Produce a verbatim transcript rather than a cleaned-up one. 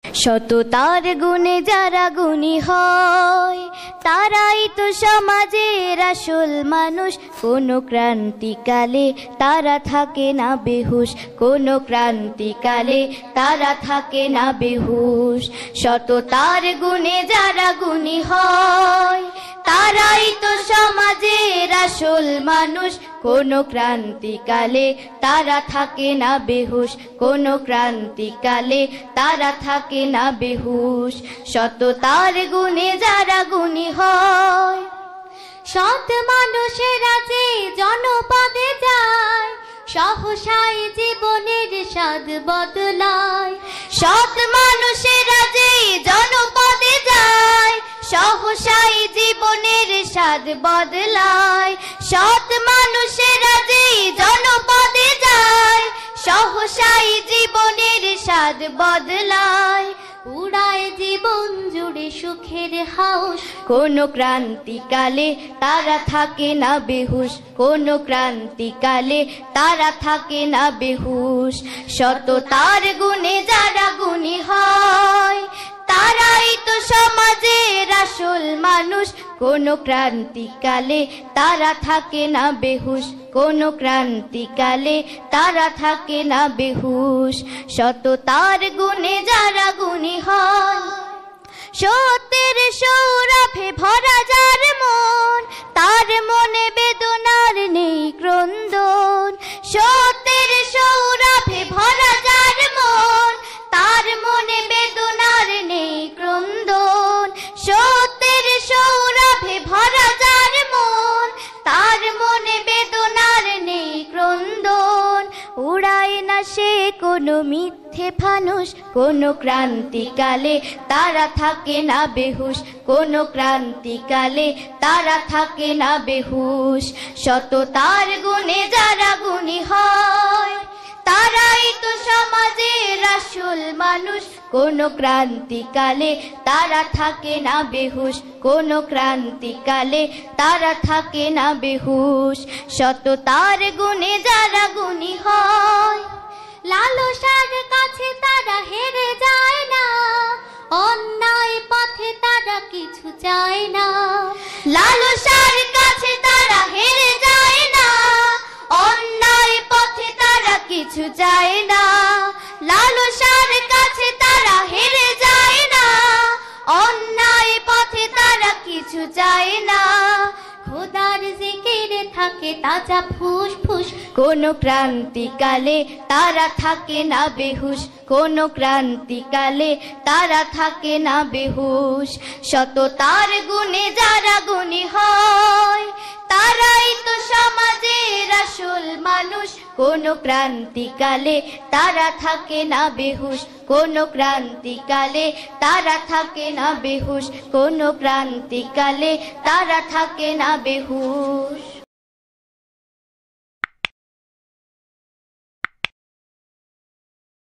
সততার গুণে যারা গুণী হয় তারাই তো সমাজের আসল মানুষ। কোনো ক্রান্তিকালে তারা থাকে না বেহুশ, কোনো ক্রান্তিকালে তারা থাকে না বেহুশ। সততার গুণে যারা গুণী হয় তারাই তো সমাজের আসল মানুষ। কোনো ক্রান্তিকালে তারা থাকে না বেহুশ, কোনো ক্রান্তিকালে তারা থাকে না বেহুশ। সততার গুণে যারা গুণী হয় সৎ মানুষেরা যে জনপদে যায় সহসাই জীবনের স্বাদ বদলায়। সৎ মানুষেরা যে জনপদে যায় সহসাই জীবনের স্বাদ বদলায়। সৎ মানুষেরা যে জনপদে যায় সহসাই জীবনের স্বাদ বদলায়। উড়ায় জীবন জুড়ে সুখের হাউস, কোনো ক্রান্তিকালে তারা থাকে না বেহুশ, কোনো ক্রান্তিকালে তারা থাকে না বেহুশ। সততার গুণে যারা গুণী হয় তারাই তো সমাজের আসল মানুষ। কোনো ক্রান্তিকালে তারা থাকে না বেহুশ, কোনো ক্রান্তিকালে তারা থাকে না বেহুশ। সততার গুণে যারা গুণী হয় সত্যের সৌরভে ভরা যার মন তার মনে বেদনার নেই ক্রন্দন। সত্যের সৌরভে ভরা যার মন তার মনে বেদনার নেই ক্রন্দন। সত্যের সৌরভে ভরা যার মন তার মনে বেদনার নেই ক্রন্দন। উড়ায় না সে কোনো মিথ্যে ফানুষ, কোনো ক্রান্তিকালে তারা থাকে না বেহুশ, কোনো ক্রান্তিকালে তারা থাকে না বেহুশ। সততার গুণে যারা গুণী হয় তারাই তো সমাজের আসল মানুষ। কোনো ক্রান্তিকালে তারা থাকে না বেহুশ, কোনো ক্রান্তিকালে তারা থাকে না বেহুশ। সততার গুণে যারা গুণী হয় লালসার কাছে তারা হেরে যায় না, অন্যায় পথে তারা কিছু চায় না। লালসার কাছে তারা হেরে যায় না, অন্যায় পথে তারা কিছু চায় না। লালসার কাছে তারা হেরে যায় না, অন্যায় পথে তারা কিছু চায় না। খোদার জিকিরে থাকে তাজা ফুসফুস, কোনো ক্রান্তিকালে তারা থাকে না বেহুশ, কোনো ক্রান্তিকালে তারা থাকে না বেহুশ। সততার গুণে যারা গুণী হয় তারাই তো সমাজের আসল মানুষ। কোনো ক্রান্তিকালে তারা থাকে না বেহুশ, কোনো ক্রান্তিকালে তারা থাকে না বেহুশ, কোনো ক্রান্তিকালে তারা থাকে না বেহুশ।